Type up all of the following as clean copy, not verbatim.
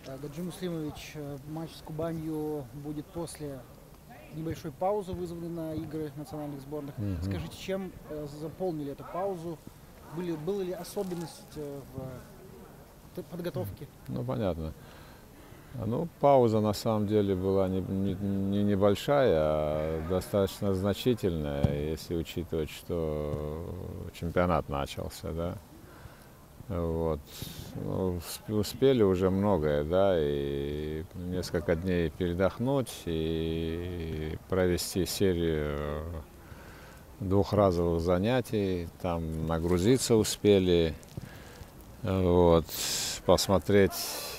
Гаджи Муслимович, матч с Кубанью будет после небольшой паузы, вызванной на игры национальных сборных. Скажите, чем заполнили эту паузу? Была ли особенность в подготовке? Ну, понятно. Ну, пауза на самом деле была не небольшая, а достаточно значительная, если учитывать, что чемпионат начался, да. Вот. Ну, успели уже многое, да, и несколько дней передохнуть и провести серию двухразовых занятий, там нагрузиться успели, вот, посмотреть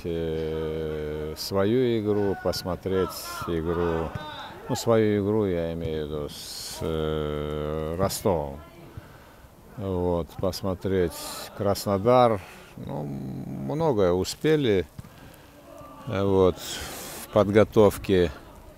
свою игру, посмотреть игру, ну, свою игру я имею в виду с Ростовом. Вот, посмотреть Краснодар, ну, многое успели, вот, в подготовке.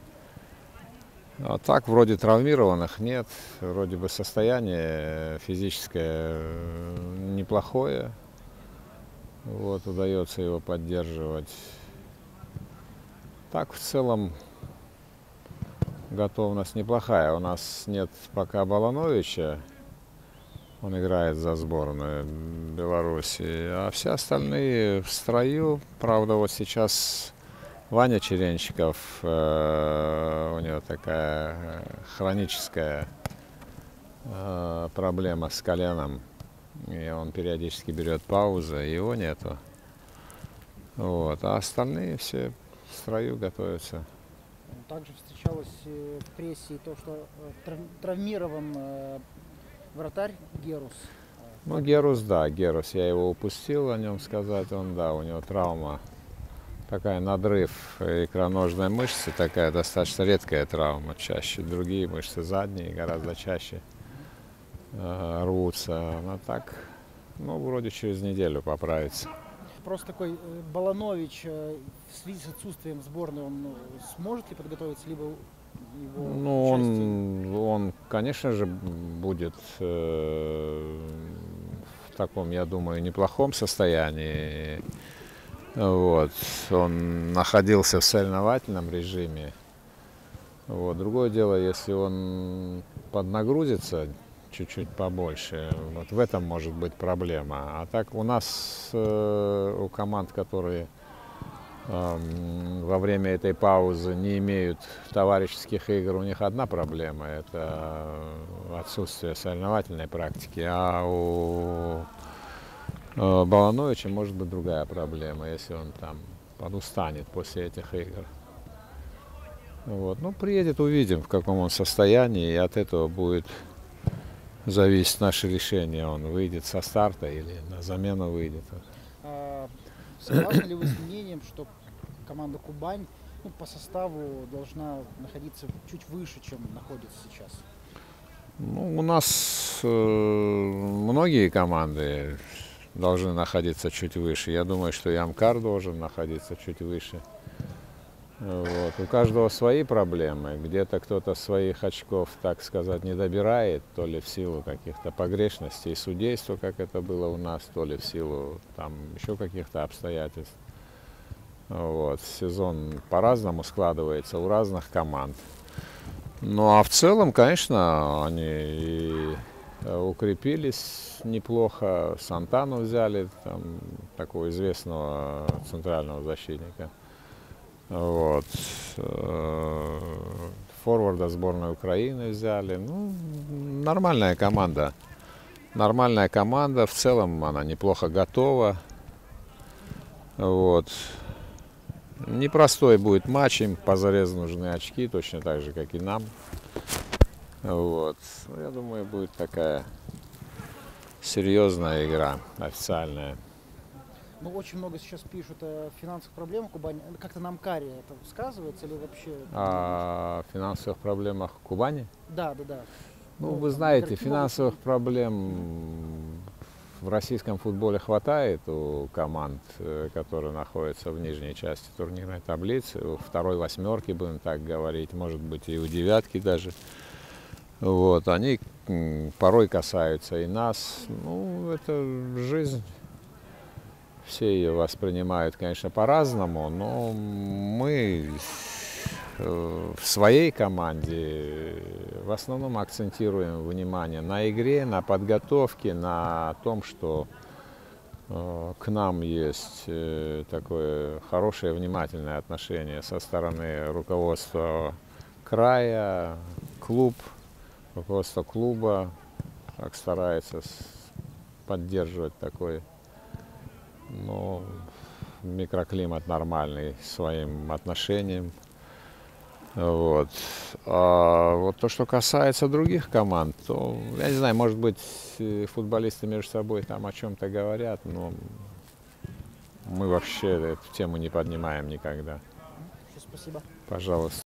А так, вроде травмированных нет, вроде бы состояние физическое неплохое, вот, удается его поддерживать. Так, в целом, готовность неплохая. У нас нет пока Балановича. Он играет за сборную Беларуси, а все остальные в строю. Правда, вот сейчас Ваня Черенчиков, у него такая хроническая проблема с коленом, и он периодически берет паузу, его нету. Вот, а остальные все в строю готовятся. Также встречалось в прессе то, что травмирован вратарь Герус. Ну, Герус, да, Герус, я его упустил о нем сказать, он, да, у него травма, такая надрыв икроножной мышцы, такая достаточно редкая травма, чаще другие мышцы задние гораздо чаще рвутся, но так, ну, вроде через неделю поправится. Просто такой Баланович в связи с отсутствием в сборной, он сможет ли подготовиться, либо его Ну, участие? он, конечно же, будет в таком, я думаю, неплохом состоянии. Вот. Он находился в соревновательном режиме. Вот. Другое дело, если он поднагрузится чуть-чуть побольше, вот в этом может быть проблема. А так у нас, у команд, которые во время этой паузы не имеют товарищеских игр, у них одна проблема – это отсутствие соревновательной практики, а у Балановича может быть другая проблема, если он там подустанет после этих игр. Вот. Ну, приедет, увидим, в каком он состоянии, и от этого будет зависеть наше решение, он выйдет со старта или на замену выйдет. Согласны ли вы с мнением, что команда Кубань, ну, по составу должна находиться чуть выше, чем находится сейчас? Ну, у нас многие команды должны находиться чуть выше. Я думаю, что и Амкар должен находиться чуть выше. Вот. У каждого свои проблемы. Где-то кто-то своих очков, так сказать, не добирает, то ли в силу каких-то погрешностей судейства, как это было у нас, то ли в силу там еще каких-то обстоятельств. Вот. Сезон по-разному складывается у разных команд. Ну а в целом, конечно, они и укрепились неплохо. Сантану взяли, там, такого известного центрального защитника. Вот. Форварда сборной Украины взяли. Ну, нормальная команда. Нормальная команда. В целом она неплохо готова. Вот. Непростой будет матч, им позарез нужны очки, точно так же, как и нам. Вот. Ну, я думаю, будет такая серьезная игра, официальная. Ну, очень много сейчас пишут о финансовых проблемах Кубани. Как-то на Амкаре это сказывается или вообще? О финансовых проблемах Кубани? Да. Ну, Ну, вы там, знаете, игроки финансовых могут... проблем в российском футболе хватает у команд, которые находятся в нижней части турнирной таблицы, у второй восьмерки, будем так говорить, может быть, и у девятки даже. Вот, они порой касаются и нас. Ну, это жизнь. Все ее воспринимают, конечно, по-разному, но мы в своей команде в основном акцентируем внимание на игре, на подготовке, на том, что к нам есть такое хорошее, внимательное отношение со стороны руководства края, руководство клуба так старается поддерживать такой, ну, микроклимат нормальный своим отношением. Вот. А вот то, что касается других команд, то, я не знаю, может быть, футболисты между собой там о чем-то говорят, но мы вообще эту тему не поднимаем никогда. Спасибо. Пожалуйста.